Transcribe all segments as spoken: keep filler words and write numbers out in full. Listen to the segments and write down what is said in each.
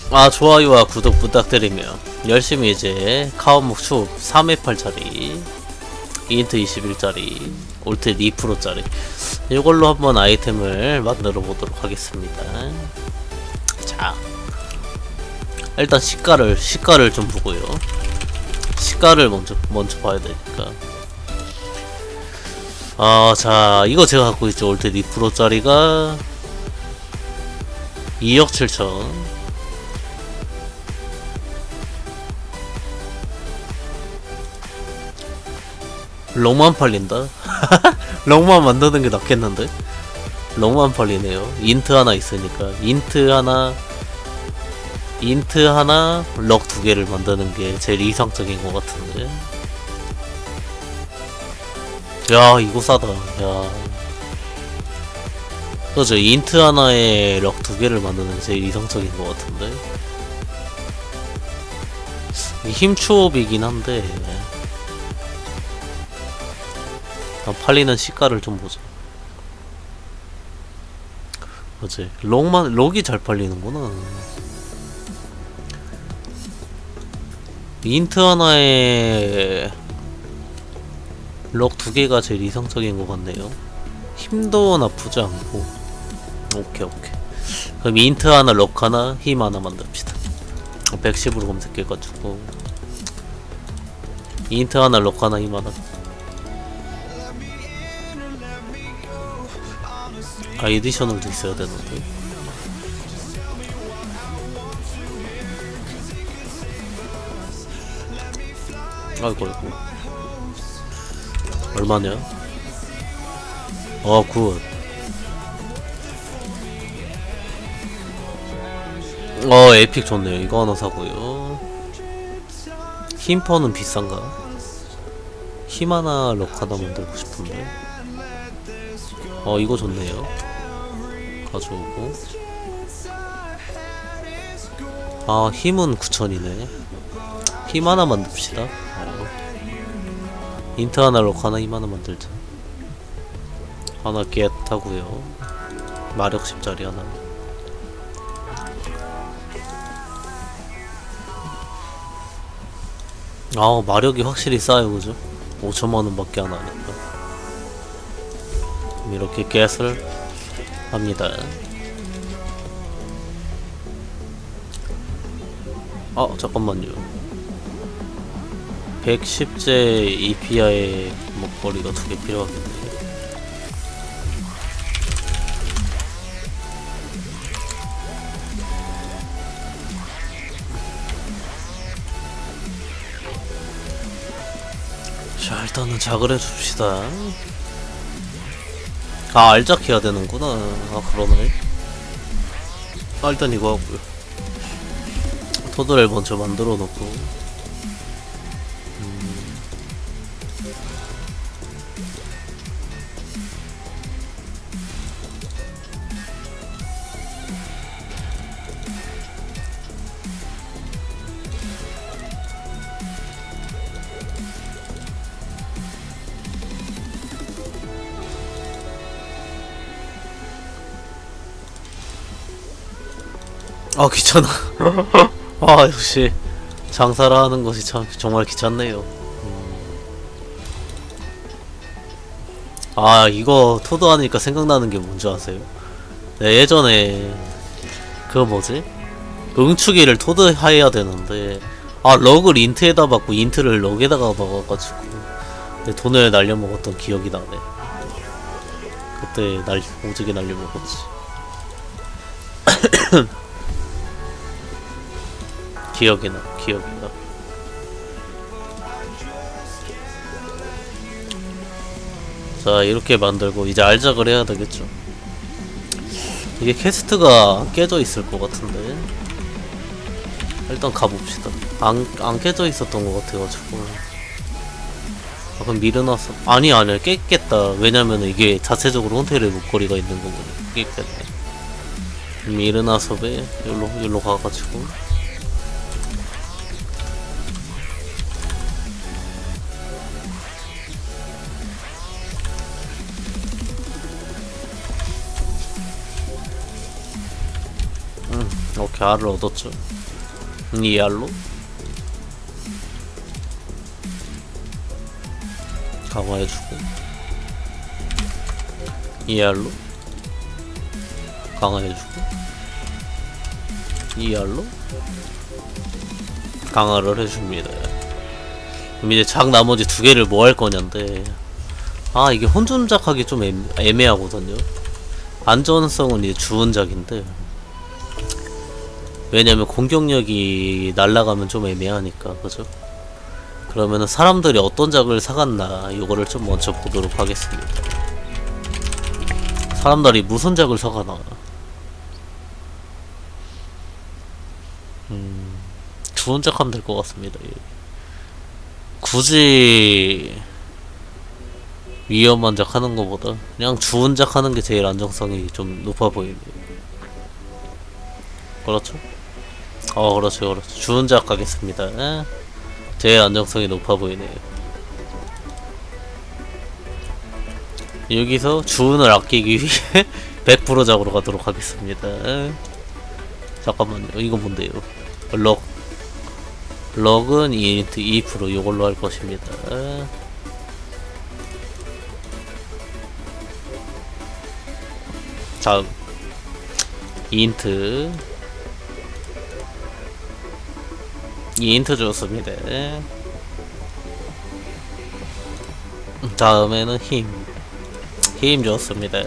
아, 좋아요와 구독 부탁드리며 열심히 이제 카오목 숲 삼 회 팔 짜리 인트 이십일 짜리 올트 이 퍼센트 짜리 이걸로 한번 아이템을 만들어 보도록 하겠습니다. 자, 일단 시가를 시가를 좀 보고요. 시가를 먼저 먼저 봐야 되니까. 아, 자, 이거 제가 갖고 있죠. 올트 이 퍼센트 짜리가 이억 칠천. 롱만 팔린다? 롱만 만드는 게 낫겠는데? 롱만 팔리네요. 인트 하나 있으니까. 인트 하나, 인트 하나, 럭 두 개를 만드는 게 제일 이상적인 것 같은데. 야, 이거 싸다. 야. 그죠? 인트 하나에 럭 두 개를 만드는 게 제일 이상적인 것 같은데. 힘추업이긴 한데. 팔리는 시가를 좀 보자. 그치, 록만, 록이 잘 팔리는구나. 인트 하나에 록 두 개가 제일 이상적인 것 같네요. 힘도 나쁘지 않고. 오케이, 오케이. 그럼 인트 하나, 록 하나, 힘 하나 만듭시다. 백십으로 검색해가지고. 인트 하나, 록 하나, 힘 하나. 아, 에디셔널도 있어야 되는데. 아이고, 아이고. 얼마냐? 어, 굿. 어, 에픽 좋네요. 이거 하나 사고요. 힘퍼는 비싼가? 힘 하나, 럭 하나 만들고 싶은데. 어, 이거 좋네요. 가져오고. 아, 힘은 구천이네. 힘 하나 만듭시다. 어. 인트 하나, 럭 하나, 힘 하나 만들자. 하나 겟 하고요. 마력 십 짜리 하나. 아, 마력이 확실히 싸요, 그죠? 오천만원 밖에 안 하니까. 이렇게 겟을 합니다. 아, 잠깐만요. 백십 제 이피아의 목걸이가 두 개 필요하겠네. 자, 일단은 작을 해줍시다. 아, 알작 해야 되는구나. 아, 그러네. 아, 일단 이거 하고요. 토드를 먼저 만들어 놓고. 음. 아, 귀찮아. 아, 역시 장사를 하는 것이 참 정말 귀찮네요. 음. 아, 이거 토드 하니까 생각나는 게 뭔지 아세요? 네, 예전에 그거 뭐지? 응축이를 토드 해야 되는데, 아, 럭을 인트에다 받고 인트를 럭에다가 박아가지고 내 돈을 날려먹었던 기억이 나네. 그때 날 오지게 날려먹었지. 기억이 나, 기억이 나. 자, 이렇게 만들고 이제 알작을 해야 되겠죠. 이게 퀘스트가 깨져 있을 것 같은데. 일단 가봅시다. 안, 안 깨져 있었던 것 같아가지고. 아, 그럼 미르나서. 아니, 아니야. 깼겠다. 왜냐면 이게 자체적으로 혼텔의 목걸이가 있는 거거든. 깼겠네. 미르나섭에, 여기로, 여기로 가가지고. 오케이, 알을 얻었죠. 이알로 강화해주고, 이알로 강화해주고, 이알로 강화를 해줍니다. 그럼 이제 작 나머지 두 개를 뭐 할 거냐인데, 아 이게 혼존작하기 좀 애매, 애매하거든요. 안전성은 이제 주운작인데, 왜냐면 공격력이 날라가면 좀 애매하니까, 그죠? 그러면은 사람들이 어떤 작을 사갔나 이거를 좀 먼저 보도록 하겠습니다. 사람들이 무슨 작을 사가나. 음, 주운작 하면 될 것 같습니다. 예. 굳이 위험한 작 하는 것보다 그냥 주운작 하는 게 제일 안정성이 좀 높아 보이네요. 그렇죠? 어 그렇죠 그렇죠. 주운작 가겠습니다. 제일 안정성이 높아 보이네요. 여기서 주운을 아끼기 위해 백 퍼센트 작으로 가도록 하겠습니다. 잠깐만요. 이거 뭔데요? 럭 럭은 이인트 이 퍼센트 요걸로 할 것입니다. 다음 이인트 이인트 좋습니다. 다음에는 힘 힘 좋습니다.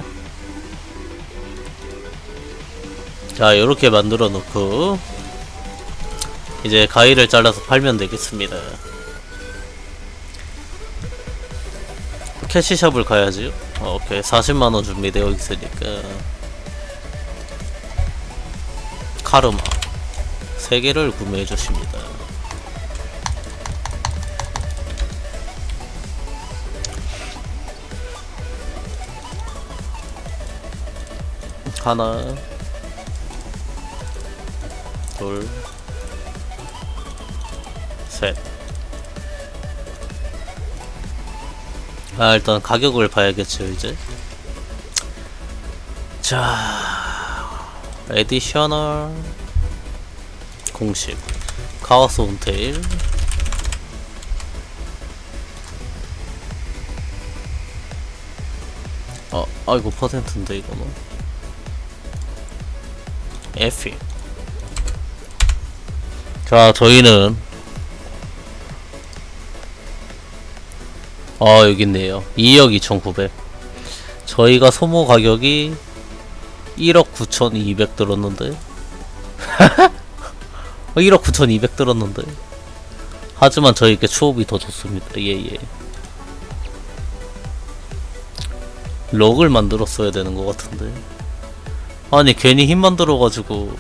자 요렇게 만들어 놓고 이제 가위를 잘라서 팔면 되겠습니다. 캐시샵을 가야지. 어, 오케이 사십만원 준비되어 있으니까 카르마 세 개를 구매해 주십니다. 하나 둘 셋. 아 일단 가격을 봐야겠죠 이제. 자 에디셔널 공식 카오스 온테일 어 아이고 퍼센트인데 이거는 에피. 자 저희는 아 여깄네요. 이억 이천구백. 저희가 소모 가격이 일억 구천이백 들었는데 일억 구천이백 들었는데 하지만 저희께 추업이 더 좋습니다. 예예. 럭을 만들었어야 되는 것 같은데 아니 괜히 힘 만들어가지고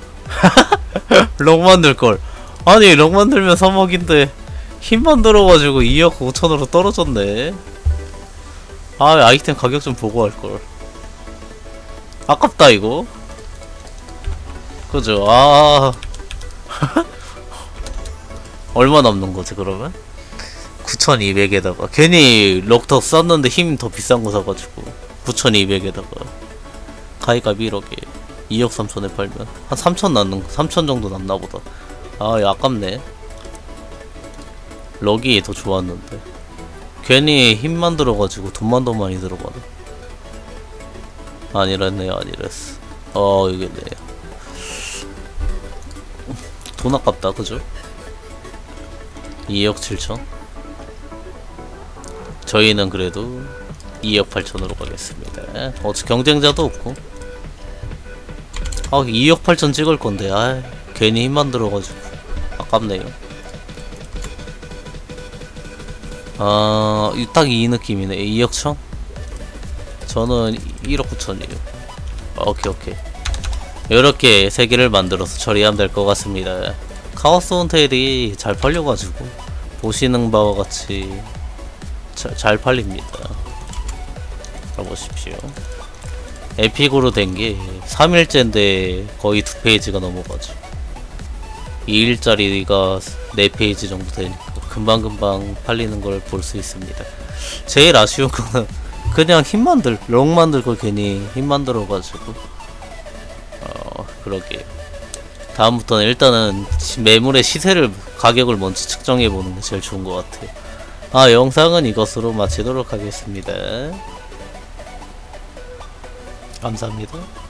럭 만들걸. 아니 럭 만들면 삼억인데 힘 만들어가지고 이억 오천으로 떨어졌네. 아 아이템 가격 좀 보고 할걸. 아깝다 이거. 그죠. 아 얼마 남는거지 그러면? 구천이백에다가 괜히 럭 더 쌌는데 힘 더 비싼거 사가지고 구천이백에다가 가위값 일억에 이억 삼천에 팔면 한 삼천 남는 삼천 정도 남나보다. 아 아깝네. 럭이 더 좋았는데 괜히 힘만 들어가지고 돈만 더 많이 들어가네. 아니랬네요 아니랬어. 어 이게네요. 돈 아깝다 그죠? 이억 칠천. 저희는 그래도 이억 팔천으로 가겠습니다. 어차피 경쟁자도 없고. 아 이억 팔천 찍을건데 아 괜히 힘만 들어가지고 아깝네요. 아 딱 이 느낌이네. 이억 천? 저는 일억 구천이에요. 오케이 오케이. 요렇게 세 개를 만들어서 처리하면 될 것 같습니다. 카오스 온테일이 잘 팔려가지고 보시는 바와 같이 자, 잘 팔립니다. 봐보십시오. 에픽으로 된 게 삼 일째인데 거의 두 페이지가 넘어가죠. 이 일짜리가 네 페이지 정도 되니까 금방금방 팔리는 걸 볼 수 있습니다. 제일 아쉬운 거는 그냥 힘 만들, 럭 만들 걸 괜히 힘 만들어가지고 어, 그러게 다음부터는 일단은 시- 매물의 시세를 가격을 먼저 측정해보는 게 제일 좋은 것 같아요. 아, 영상은 이것으로 마치도록 하겠습니다. 감사합니다.